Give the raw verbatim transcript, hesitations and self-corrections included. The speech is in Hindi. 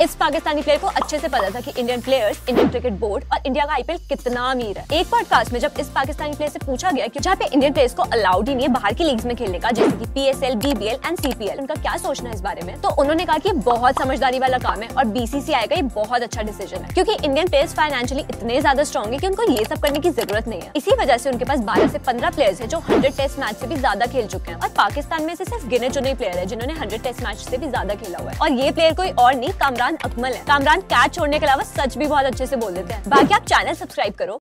इस पाकिस्तानी प्लेयर को अच्छे से पता था कि Indian players, Indian cricket board और इंडिया का आईपीएल कितना अमीर है। एक पॉडकास्ट में जब इस पाकिस्तानी प्लेयर से पूछा गया कि जहाँ पे इंडियन प्लेयर्स को अलाउड ही नहीं है बाहर की लीग्स में खेलने का, जैसे कि पीएसएल, बीबीएल एंड सीपीएल, उनका क्या सोचना है इस बारे में, तो उन्होंने कहा कि बहुत समझदारी वाला काम है और बीसीसीआई का ये बहुत अच्छा डिसीजन है, क्योंकि इंडियन प्लेयर्स फाइनेंशियली इतने ज्यादा स्ट्रॉन्ग है कि उनको ये सब करने की जरूरत नहीं है। इसी वजह से उनके पास बारह से पंद्रह प्लेयर्स हैं जो हंड्रेड टेस्ट मैच से भी ज्यादा खेल चुके हैं, और पाकिस्तान में से सिर्फ गिने चुने प्लेयर है जिन्होंने हंड्रेड टेस्ट मैच से भी ज्यादा खेला हुआ है। और ये प्लेयर कोई और नहीं, कामरान अकमल है। कामरान कैच छोड़ने के अलावा सच भी बहुत अच्छे से बोल देते हैं। बाकी आप चैनल सब्सक्राइब करो।